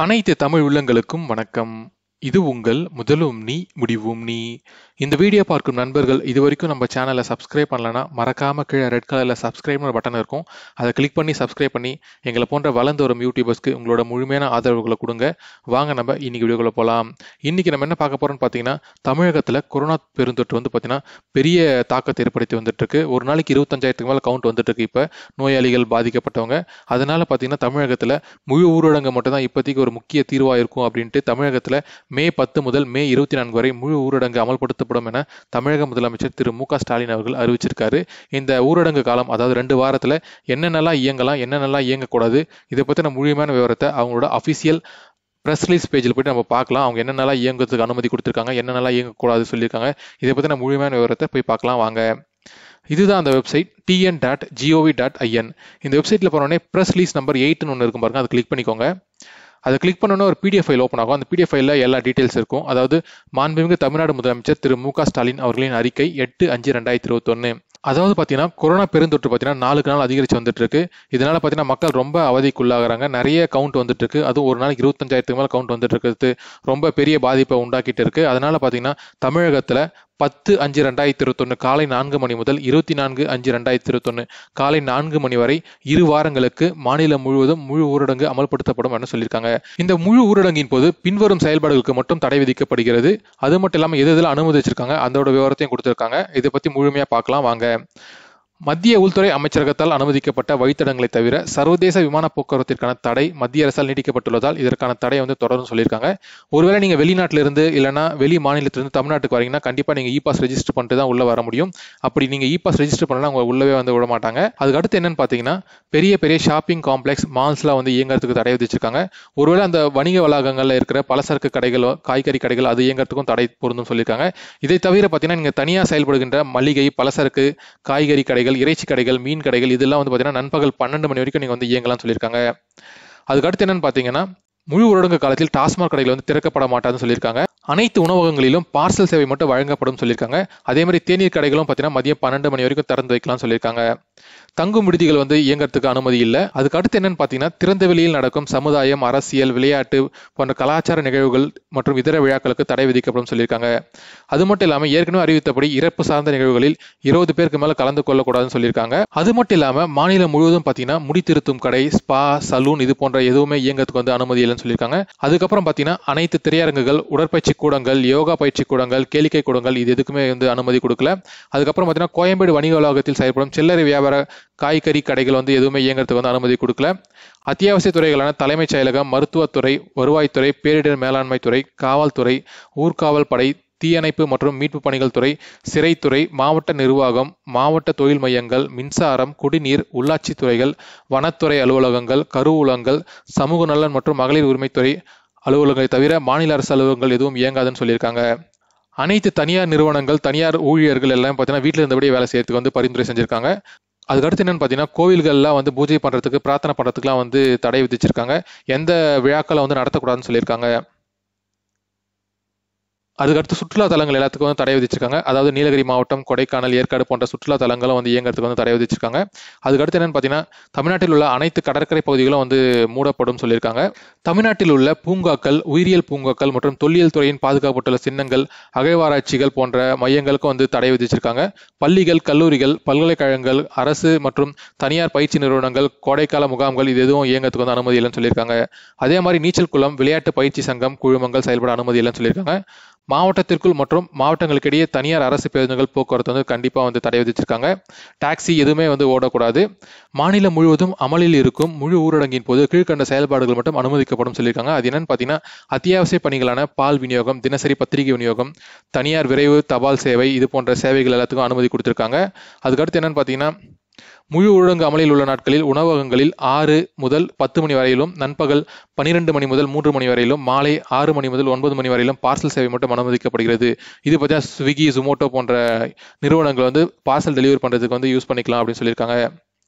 அனைத்து தமிழ் உள்ளங்களுக்கும் வணக்கம். இது உங்கள் முதலும் நீ முடிவும் நீ. இந்த வீடியோ பார்க்கும் நண்பர்கள் இதுவரைக்கும் நம்ம சேனலை சப்ஸ்கிரைப் பண்ணலன்னா மறக்காம கீழே ரெட் கலர்ல சப்ஸ்கிரைப்னு ஒரு பட்டன் இருக்கும். அதை கிளிக் பண்ணி சப்ஸ்கிரைப் பண்ணி எங்களை போன்ற வளர்ந்து வரும் யூடியூபர்ஸ்க்கு உங்களோட முழுமையான ஆதரவுகளை கொடுங்க. வாங்க நம்ம இன்னைக்கு வீடியோக்குள்ள போகலாம். இன்னைக்கு நம்ம என்ன பார்க்க போறோம்னு பார்த்தீங்கன்னா, தமிழகத்தில் கொரோனா பெருந்தொற்று பார்த்தீங்கன்னா பெரிய தாக்கத்தை ஏற்படுத்தி வந்துட்டு இருக்கு. ஒரு நாளைக்கு 25,000க்கு மேல கவுண்ட் வந்துட்டு இருக்கு இப்போ நோயாளிகள் பாதிக்கப்பட்டவங்க. அதனால பார்த்தீங்கன்னா தமிழகத்தில் முழு ஊரடங்கு மட்டும் தான் இப்போதைக்கு ஒரு முக்கிய தீர்வாக இருக்கும் அப்படின்ட்டு தமிழகத்தில் மே 10 முதல் மே 24 வரை முழு ஊரடங்கு அமல்படுத்தப்படும் என தமிழக முதலமைச்சர் திரு மு க ஸ்டாலின் அவர்கள் அறிவிச்சிருக்காரு. இந்த ஊரடங்கு காலம், அதாவது 2 வாரத்தில் என்னென்னலாம் இயங்கலாம், என்னென்னலாம் இயங்கக்கூடாது, இதை பற்றின முழுமையான விவரத்தை அவங்களோட அஃபிஷியல் ப்ரெஸ் ரிலீஸ் பேஜில் போய்ட்டு நம்ம பார்க்கலாம். அவங்க என்னென்னலாம் இயங்குறதுக்கு அனுமதி கொடுத்துருக்காங்க, என்னென்னலாம் இயங்கக்கூடாது சொல்லியிருக்காங்க, இதை பற்றின முழுமையான விவரத்தை போய் பார்க்கலாம் வாங்க. இதுதான் அந்த வெப்சைட் tn.gov.in. இந்த வெப்சைட்டில் போனோடனே ப்ரெஸ் ரிலீஸ் நம்பர் 8ன்னு ஒன்று இருக்கும் பாருங்க, அதை கிளிக் பண்ணிக்கோங்க. அதை கிளிக் பண்ணோன்னா ஒரு பிடிஎஃப் ஃபைல் ஓப்பன் ஆகும். அந்த பிடிஎஃப் ஃபைலில் எல்லா டீட்டெயில்ஸ் இருக்கும். அதாவது மாண்புமிகு தமிழ்நாடு முதலமைச்சர் திரு மு க ஸ்டாலின் அவர்களின் அறிக்கை 8/5/2021. அதாவது பார்த்தீங்கன்னா கொரோனா பெருந்தொற்று பார்த்தீங்கன்னா நாளுக்கு நாள் அதிகரித்து வந்துட்டு இருக்கு. இதனால பார்த்தீங்கன்னா மக்கள் ரொம்ப அவதிக்குள்ளாகிறாங்க. நிறைய கவுண்ட் வந்துட்டு இருக்கு. அதுவும் ஒரு நாளைக்கு 25,000க்கு மேலே கவுண்ட் வந்துட்டு இருக்கிறது ரொம்ப பெரிய பாதிப்பை உண்டாக்கிட்டு இருக்கு. அதனால பார்த்தீங்கன்னா தமிழகத்தில் 10/5/2021 காலை 4 மணி முதல் 24/5/2021 காலை 4 மணி வரை 2 வாரங்களுக்கு மாநிலம் முழுவதும் முழு ஊரடங்கு அமல்படுத்தப்படும் என சொல்லியிருக்காங்க. இந்த முழு ஊரடங்கின் போது பின்வரும் செயல்பாடுகளுக்கு மட்டும் தடை விதிக்கப்படுகிறது. அது மட்டும் இல்லாமல் எது எதில் அனுமதிச்சிருக்காங்க அதோட விவரத்தையும் கொடுத்திருக்காங்க. இதை பத்தி முழுமையா பார்க்கலாம் வாங்க. மத்திய உள்துறை அமைச்சரகத்தால் அனுமதிக்கப்பட்ட வழித்தடங்களை தவிர சர்வதேச விமான போக்குவரத்திற்கான தடை மத்திய அரசால் நீடிக்கப்பட்டுள்ளதால் இதற்கான தடை தொடர்ந்து சொல்லியிருக்காங்க. ஒருவேளை நீங்க வெளிநாட்டிலிருந்து இல்லைன்னா வெளி மாநிலத்திலிருந்து தமிழ்நாட்டுக்கு வரீங்கன்னா கண்டிப்பா நீங்க இ-பாஸ் ரெஜிஸ்டர் பண்ணிட்டு தான் உள்ள வர முடியும். அப்படி நீங்க இ-பாஸ் ரெஜிஸ்டர் பண்ணலாம் அவங்க உள்ளவே விட மாட்டாங்க. அதுக்கு அடுத்து என்னன்னு பாத்தீங்கன்னா, பெரிய பெரிய ஷாப்பிங் காம்ப்ளெக்ஸ் மால்ஸ்லாம் இயங்குறதுக்கு தடை விதிச்சிருக்காங்க. ஒருவேளை அந்த வணிக வளாகங்கள்ல இருக்கிற பலசரக்கு கடைகள், காய்கறி கடைகள் அது இயங்குறதுக்கும் தடை பொருந்தும் சொல்லியிருக்காங்க. இதை தவிர பாத்தீங்கன்னா நீங்க தனியா செயல்படுகின்ற மளிகை, பலசரக்கு, காய்கறி கடைகள், இறைச்சி கடைகள், மீன் கடைகள் இதெல்லாம் பாத்தீங்கன்னா நண்பகல் 12 மணி வரைக்கும் நீங்க இயங்கலாம் சொல்லியிருக்காங்க. அதுக்கு அடுத்து என்னன்னு பாத்தீங்கன்னா, முழு ஊரடங்கு காலத்தில் டாஸ்மாக் கடைகள் திறக்கப்பட மாட்டாதுன்னு சொல்லியிருக்காங்க. அனைத்து உணவகங்களிலும் பார்சல் சேவை மட்டும் வழங்கப்படும் சொல்லியிருக்காங்க. அதே மாதிரி தேநீர் கடைகளும் பார்த்தீங்கன்னா மதியம் 12 மணி வரைக்கும் திறந்து வைக்கலாம் சொல்லியிருக்காங்க. தங்கும் விடுதிகள் இயங்குறதுக்கு அனுமதி இல்லை. அதுக்கு அடுத்து என்னன்னு பார்த்தீங்கன்னா, திறந்த வெளியில் நடக்கும் சமுதாயம், அரசியல், விளையாட்டு போன்ற கலாச்சார நிகழ்வுகள் மற்றும் இதர விழாக்களுக்கு தடை விதிக்கப்படும் சொல்லியிருக்காங்க. அது மட்டும் இல்லாமல் ஏற்கனவே அறிவித்தபடி இறப்பு சார்ந்த நிகழ்வுகளில் 20 பேருக்கு மேல கலந்து கொள்ளக்கூடாதுன்னு சொல்லியிருக்காங்க. அது மட்டும் இல்லாமல் மாநிலம் முழுவதும் பார்த்தீங்கன்னா முடி திருத்தும் கடை, ஸ்பா, சலூன் இது போன்ற எதுவுமே இயங்கிறதுக்கு அனுமதி இல்லைன்னு சொல்லியிருக்காங்க. அதுக்கப்புறம் பார்த்தீங்கன்னா அனைத்து திரையரங்குகள், உடற்பயிற்சி கூடங்கள், யோகா பயிற்சி கூடங்கள், கேளிக்கை கூடங்கள் இது எதுக்குமே அனுமதி கொடுக்கல. அதுக்கப்புறம் பார்த்தீங்கன்னா கோயம்பேடு வணிக வளாகத்தில் செயல்படும் சில்லறை வியாபார காய்கறி கடைகள் எதுவுமே இயங்குறதுக்கு அனுமதி கொடுக்கல. அத்தியாவசிய துறைகளான தலைமைச் செயலகம், மருத்துவத்துறை, வருவாய்த்துறை, பேரிடர் மேலாண்மை துறை, காவல்துறை, ஊர்காவல் படை, தீயணைப்பு மற்றும் மீட்பு பணிகள் துறை, சிறைத்துறை, மாவட்ட நிர்வாகம், மாவட்ட தொழில் மையங்கள், மின்சாரம், குடிநீர், உள்ளாட்சி துறைகள், வனத்துறை அலுவலகங்கள், கருவூலங்கள், சமூக நலன் மற்றும் மகளிர் உரிமைத்துறை அலுவலகங்களை தவிர மாநில அரசு அலுவலகங்கள் எதுவும் இயங்காதுன்னு சொல்லியிருக்காங்க. அனைத்து தனியார் நிறுவனங்கள், தனியார் ஊழியர்கள் எல்லாம் பார்த்தீங்கன்னா வீட்டில் இருந்தபடியே வேலை செய்யறதுக்கு பரிந்துரை செஞ்சிருக்காங்க. அதுக்கடுத்து என்னன்னு பார்த்தீங்கன்னா, கோவில்கள்லாம் பூஜை பண்றதுக்கு, பிரார்த்தனை பண்றதுக்குலாம் தடை விதிச்சிருக்காங்க. எந்த விழாக்களை நடத்தக்கூடாதுன்னு சொல்லியிருக்காங்க. அதுக்கடுத்து சுற்றுலா தலங்கள் எல்லாத்துக்கும் தடை விதிச்சிருக்காங்க. அதாவது நீலகிரி மாவட்டம், கொடைக்கானல், ஏற்காடு போன்ற சுற்றுலா தலங்களும் இயங்குறதுக்கு தடை விதிச்சிருக்காங்க. அதுக்கடுத்து என்னன்னு பார்த்தீங்கன்னா, தமிழ்நாட்டில் உள்ள அனைத்து கடற்கரை பகுதிகளும் மூடப்படும் சொல்லியிருக்காங்க. தமிழ்நாட்டில் உள்ள பூங்காக்கள், உயிரியல் பூங்காக்கள் மற்றும் தொல்லியல் துறையின் பாதுகாக்கப்பட்டுள்ள சின்னங்கள், அகழ்வாராய்ச்சிகள் போன்ற மையங்களுக்கும் தடை விதிச்சிருக்காங்க. பள்ளிகள், கல்லூரிகள், பல்கலைக்கழகங்கள், அரசு மற்றும் தனியார் பயிற்சி நிறுவனங்கள், கோடைக்கால முகாம்கள் இது எதுவும் இயங்குறதுக்கு அனுமதி இல்லைன்னு சொல்லியிருக்காங்க. அதே மாதிரி நீச்சல் குளம், விளையாட்டு பயிற்சி சங்கம், குழுமங்கள் செயல்பட அனுமதி இல்லைன்னு சொல்லியிருக்காங்க. மாவட்டத்திற்குள் மற்றும் மாவட்டங்களுக்கு இடையே தனியார் அரசு பேருந்துகள் போக்குவரத்து கண்டிப்பா தடை விதிச்சிருக்காங்க. டாக்ஸி எதுவுமே ஓடக்கூடாது. மாநிலம் முழுவதும் அமலில் இருக்கும் முழு ஊரடங்கின் போது கீழ்கண்ட செயல்பாடுகள் மட்டும் அனுமதிக்கப்படும் சொல்லியிருக்காங்க. அது என்னன்னு பார்த்தீங்கன்னா, அத்தியாவசிய பணிகளான பால் விநியோகம், தினசரி பத்திரிகை விநியோகம், தனியார் விரைவு தபால் சேவை இது போன்ற சேவைகள் எல்லாத்துக்கும் அனுமதி கொடுத்திருக்காங்க. அதுக்கடுத்து என்னன்னு பார்த்தீங்கன்னா, முழு ஊரடங்கு அமலில் உள்ள நாட்களில் உணவகங்களில் 6 முதல் 10 மணி வரையிலும், நண்பகல் 12 மணி முதல் 3 மணி வரையிலும், மாலை 6 மணி முதல் 9 மணி வரையிலும் பார்சல் சேவை மட்டும் அனுமதிக்கப்படுகிறது. இது பார்த்தீங்கன்னா ஸ்விக்கி, ஜொமேட்டோ போன்ற நிறுவனங்கள் பார்சல் டெலிவரி பண்றதுக்கு யூஸ் பண்ணிக்கலாம் அப்படின்னு சொல்லியிருக்காங்க.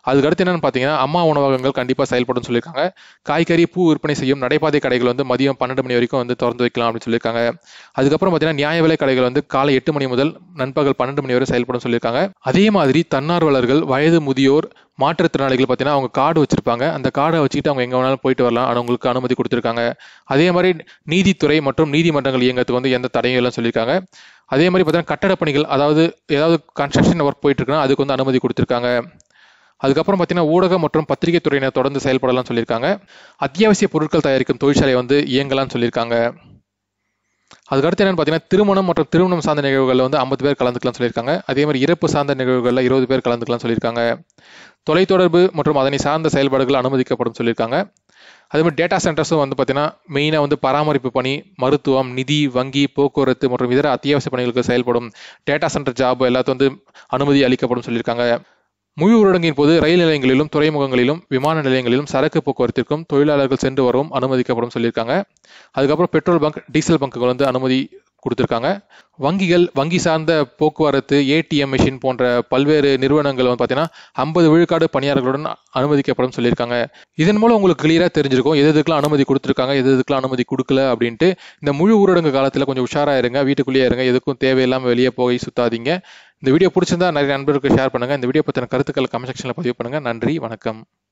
அதுக்கடுத்து என்னன்னு பார்த்தீங்கன்னா அம்மா உணவகங்கள் கண்டிப்பாக செயல்படும் சொல்லியிருக்காங்க. காய்கறி பூ விற்பனை செய்யும் நடைபாதை கடைகள் வந்து மதியம் 12 மணி வரைக்கும் வந்து திறந்து வைக்கலாம் அப்படின்னு சொல்லியிருக்காங்க. அதுக்கப்புறம் பார்த்தீங்கன்னா நியாய விலை கடைகள் வந்து காலை 8 மணி முதல் நண்பகல் 12 மணி வரை செயல்படும் சொல்லியிருக்காங்க. அதே மாதிரி தன்னார்வலர்கள், வயது முதியோர், மாற்றுத்திறனாளிகள் பார்த்தீங்கன்னா அவங்க கார்டு வச்சிருப்பாங்க. அந்த கார்டை வச்சுக்கிட்டு அவங்க எங்கே வேணாலும் போயிட்டு வரலாம். அவங்களுக்கு அனுமதி கொடுத்துருக்காங்க. அதே மாதிரி நீதித்துறை மற்றும் நீதிமன்றங்கள் இயங்கிறதுக்கு வந்து எந்த தடையும் இல்லைன்னு சொல்லியிருக்காங்க. அதே மாதிரி பார்த்தீங்கன்னா கட்டட பணிகள், அதாவது ஏதாவது கன்ஸ்ட்ரக்ஷன் ஒர்க் போயிட்டு இருக்குன்னா அதுக்கு வந்து அனுமதி கொடுத்துருக்காங்க. அதுக்கப்புறம் பார்த்தீங்கன்னா ஊடகம் மற்றும் பத்திரிகை துறையினர் தொடர்ந்து செயல்படலாம்னு சொல்லியிருக்காங்க. அத்தியாவசிய பொருட்கள் தயாரிக்கும் தொழிற்சாலை வந்து இயங்கலாம்னு சொல்லியிருக்காங்க. அதுக்கடுத்து என்னன்னு பார்த்தீங்கன்னா திருமணம் மற்றும் திருமணம் சார்ந்த நிகழ்வுகளில் வந்து 50 பேர் கலந்துக்கலாம்னு சொல்லியிருக்காங்க. அதே மாதிரி இறப்பு சார்ந்த நிகழ்வுகளில் 20 பேர் கலந்துக்கலாம்னு சொல்லியிருக்காங்க. தொலைத்தொடர்பு மற்றும் அதனை சார்ந்த செயல்பாடுகள் அனுமதிக்கப்படும் சொல்லியிருக்காங்க. அதே மாதிரி டேட்டா சென்டர்ஸும் வந்து பார்த்தீங்கன்னா மெயினாக வந்து பராமரிப்பு பணி, மருத்துவம், நிதி, வங்கி, போக்குவரத்து மற்றும் இதர அத்தியாவசிய பணிகளுக்கு செயல்படும் டேட்டா சென்டர் ஜாப் எல்லாத்தையும் வந்து அனுமதி அளிக்கப்படும் சொல்லியிருக்காங்க. முழு ஊரடங்கின் போது ரயில் நிலையங்களிலும், துறைமுகங்களிலும், விமான நிலையங்களிலும் சரக்கு போக்குவரத்திற்கும் தொழிலாளர்கள் சென்று வரவும் அனுமதிக்கப்படும் சொல்லியிருக்காங்க. அதுக்கப்புறம் பெட்ரோல் பங்க், டீசல் பங்குகள் வந்து அனுமதி கொடுத்துருக்காங்க. வங்கிகள், வங்கி சார்ந்த போக்குவரத்து, ஏடிஎம் மிஷின் போன்ற பல்வேறு நிறுவனங்கள் வந்து பார்த்தீங்கன்னா 50 விழுக்காடு பணியாளர்களுடன் அனுமதிக்கப்படும் சொல்லியிருக்காங்க. இதன் மூலம் உங்களுக்கு கிளியராக தெரிஞ்சிருக்கும் எது எதுக்கெல்லாம் அனுமதி கொடுத்துருக்காங்க, எது எதுக்கெல்லாம் அனுமதி கொடுக்கல அப்படின்ட்டு. இந்த முழு ஊரடங்கு காலத்தில் கொஞ்சம் உஷாராக இருங்க, வீட்டுக்குள்ளேயே இருங்க, எதுக்கும் தேவையில்லாமல் வெளியே போய் சுத்தாதீங்க. இந்த வீடியோ பிடிச்சிருந்தா நிறைய நண்பர்களுக்கு ஷேர் பண்ணுங்க. இந்த வீடியோ பற்றின கருத்துக்களை கமெண்ட் செக்ஷனில் பதிவு பண்ணுங்க. நன்றி, வணக்கம்.